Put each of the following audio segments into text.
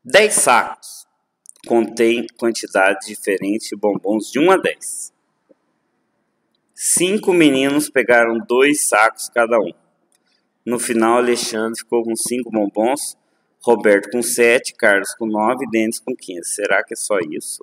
10 sacos contém quantidade diferente de bombons de 1 a 10. 5 meninos pegaram 2 sacos cada um. No final, Alexandre ficou com 5 bombons, Roberto com 7, Carlos com 9 e Denis com 15. Será que é só isso?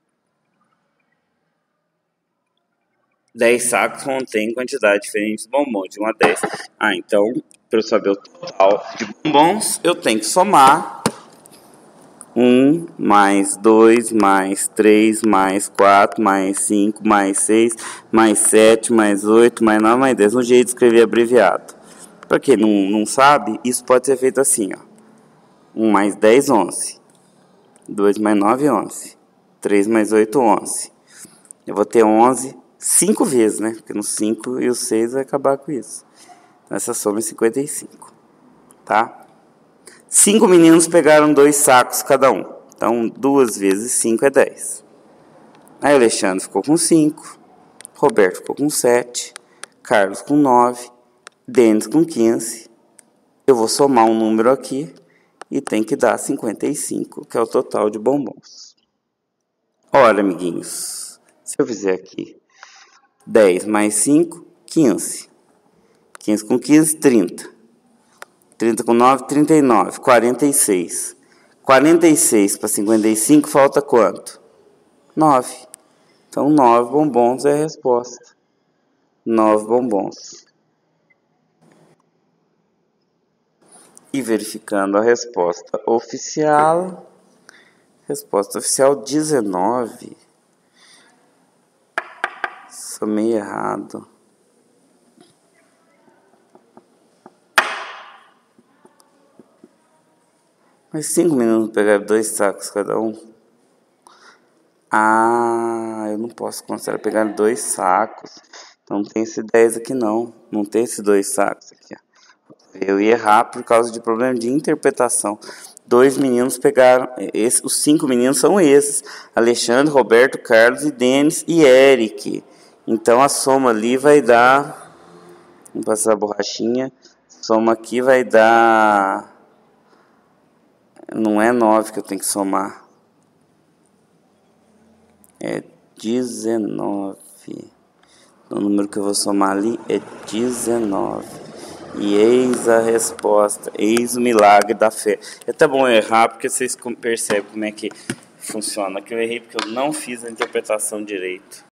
10 sacos contém quantidade diferente de bombons, de 1 a 10. Então, para eu saber o total de bombons, eu tenho que somar 1, mais 2, mais 3, mais 4, mais 5, mais 6, mais 7, mais 8, mais 9, mais 10. Um jeito de escrever abreviado. Para quem não sabe, isso pode ser feito assim, ó. 1 mais 10, 11. 2 mais 9, 11. 3 mais 8, 11. Eu vou ter 11 5 vezes, né? Porque no 5 e o 6 vai acabar com isso. Então, essa soma é 55. Tá? 5 meninos pegaram 2 sacos cada um. Então, 2 vezes 5 é 10. Aí, Alexandre ficou com 5. Roberto ficou com 7. Carlos com 9. Denis com 15. Eu vou somar um número aqui e tem que dar 55, que é o total de bombons. Olha, amiguinhos, se eu fizer aqui 10 mais 5, 15. 15 com 15, 30. 30 com 9, 39. 46. 46 para 55 falta quanto? 9. Então, 9 bombons é a resposta. 9 bombons. E verificando a resposta oficial. Resposta oficial 19. Somei errado. Mas 5 meninos pegaram 2 sacos cada um. Ah, eu não posso considerar pegar 2 sacos. Então não tem esse 10 aqui não. Não tem esses 2 sacos aqui. Eu ia errar por causa de problema de interpretação. 2 meninos pegaram. Os 5 meninos são esses: Alexandre, Roberto, Carlos e Denis e Eric. Então a soma ali vai dar. Vamos passar a borrachinha. Soma aqui vai dar. Não é 9 que eu tenho que somar. É 19. O número que eu vou somar ali é 19. E eis a resposta. Eis o milagre da fé. É até bom eu errar, porque vocês percebem como é que funciona. Que eu errei porque eu não fiz a interpretação direito.